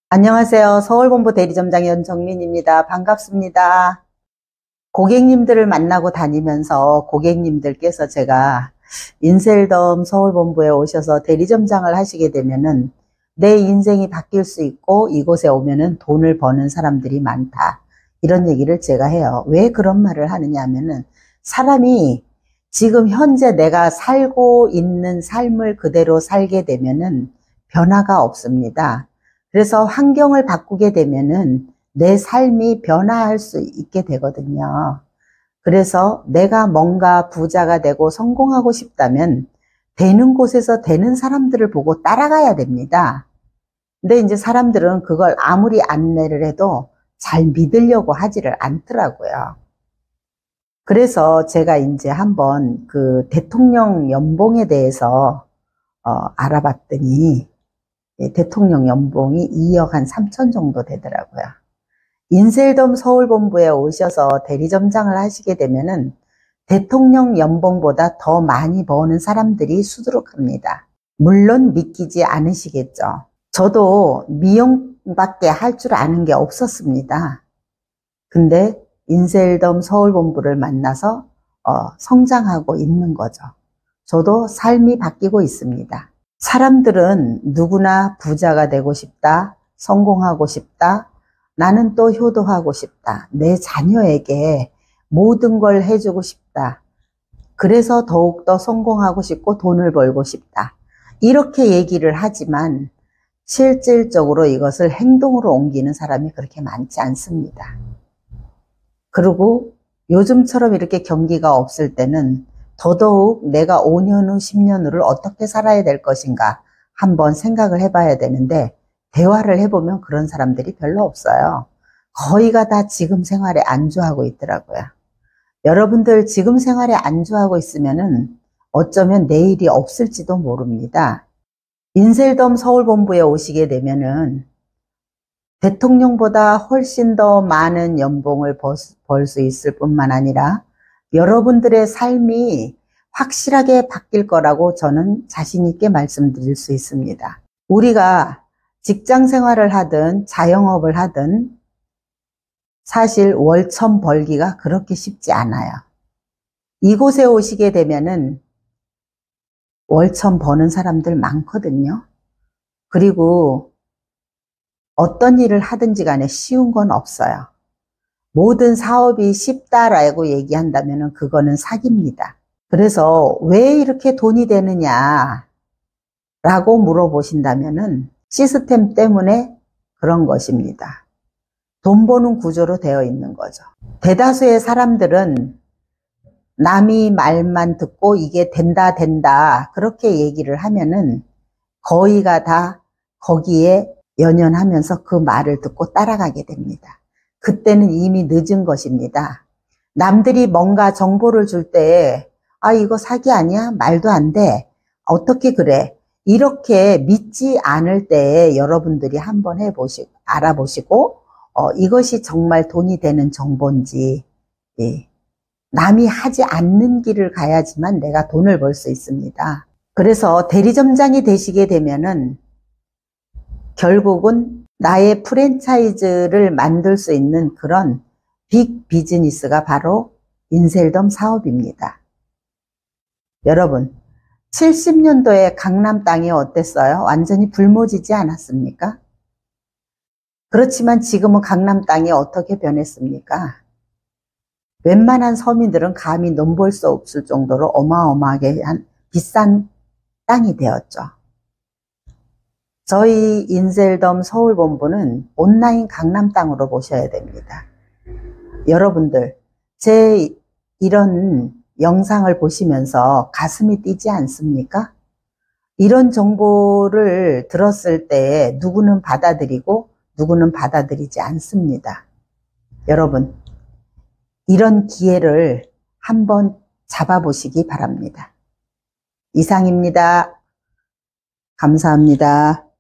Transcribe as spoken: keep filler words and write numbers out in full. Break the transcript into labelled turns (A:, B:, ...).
A: 안녕하세요. 서울본부 대리점장 연정민입니다. 반갑습니다. 고객님들을 만나고 다니면서 고객님들께서 제가 인셀덤 서울본부에 오셔서 대리점장을 하시게 되면은 내 인생이 바뀔 수 있고 이곳에 오면은 돈을 버는 사람들이 많다. 이런 얘기를 제가 해요. 왜 그런 말을 하느냐 하면은 사람이 지금 현재 내가 살고 있는 삶을 그대로 살게 되면은 변화가 없습니다. 그래서 환경을 바꾸게 되면은 내 삶이 변화할 수 있게 되거든요. 그래서 내가 뭔가 부자가 되고 성공하고 싶다면 되는 곳에서 되는 사람들을 보고 따라가야 됩니다. 근데 이제 사람들은 그걸 아무리 안내를 해도 잘 믿으려고 하지를 않더라고요. 그래서 제가 이제 한번 그 대통령 연봉에 대해서 어, 알아봤더니 예, 대통령 연봉이 이억 한 삼천 정도 되더라고요. 인셀덤 서울본부에 오셔서 대리점장을 하시게 되면은 대통령 연봉보다 더 많이 버는 사람들이 수두룩합니다. 물론 믿기지 않으시겠죠. 저도 미용밖에 할 줄 아는 게 없었습니다. 근데 인셀덤 서울본부를 만나서 어, 성장하고 있는 거죠. 저도 삶이 바뀌고 있습니다. 사람들은 누구나 부자가 되고 싶다, 성공하고 싶다, 나는 또 효도하고 싶다, 내 자녀에게 모든 걸 해주고 싶다, 그래서 더욱더 성공하고 싶고 돈을 벌고 싶다, 이렇게 얘기를 하지만 실질적으로 이것을 행동으로 옮기는 사람이 그렇게 많지 않습니다. 그리고 요즘처럼 이렇게 경기가 없을 때는 더더욱 내가 오 년 후, 십 년 후를 어떻게 살아야 될 것인가 한번 생각을 해봐야 되는데 대화를 해보면 그런 사람들이 별로 없어요. 거의가 다 지금 생활에 안주하고 있더라고요. 여러분들 지금 생활에 안주하고 있으면은 어쩌면 내일이 없을지도 모릅니다. 인셀덤 서울본부에 오시게 되면은 대통령보다 훨씬 더 많은 연봉을 벌 수 있을 뿐만 아니라 여러분들의 삶이 확실하게 바뀔 거라고 저는 자신 있게 말씀드릴 수 있습니다. 우리가 직장 생활을 하든 자영업을 하든 사실 월천 벌기가 그렇게 쉽지 않아요. 이곳에 오시게 되면은 월천 버는 사람들 많거든요. 그리고 어떤 일을 하든지 간에 쉬운 건 없어요. 모든 사업이 쉽다라고 얘기한다면 그거는 사기입니다. 그래서 왜 이렇게 돈이 되느냐 라고 물어보신다면 시스템 때문에 그런 것입니다. 돈 버는 구조로 되어 있는 거죠. 대다수의 사람들은 남이 말만 듣고 이게 된다 된다 그렇게 얘기를 하면은 거의가 다 거기에 연연하면서 그 말을 듣고 따라가게 됩니다. 그때는 이미 늦은 것입니다. 남들이 뭔가 정보를 줄 때 아 이거 사기 아니야? 말도 안 돼. 어떻게 그래? 이렇게 믿지 않을 때에 여러분들이 한번 해보시고 알아보시고 어, 이것이 정말 돈이 되는 정보인지 예. 남이 하지 않는 길을 가야지만 내가 돈을 벌 수 있습니다. 그래서 대리점장이 되시게 되면은 결국은 나의 프랜차이즈를 만들 수 있는 그런 빅 비즈니스가 바로 인셀덤 사업입니다. 여러분, 칠십 년도에 강남 땅이 어땠어요? 완전히 불모지지 않았습니까? 그렇지만 지금은 강남 땅이 어떻게 변했습니까? 웬만한 서민들은 감히 넘볼 수 없을 정도로 어마어마하게 한 비싼 땅이 되었죠. 저희 인셀덤 서울본부는 온라인 강남 땅으로 보셔야 됩니다. 여러분들, 제 이런 영상을 보시면서 가슴이 뛰지 않습니까? 이런 정보를 들었을 때 누구는 받아들이고 누구는 받아들이지 않습니다. 여러분, 이런 기회를 한번 잡아보시기 바랍니다. 이상입니다. 감사합니다.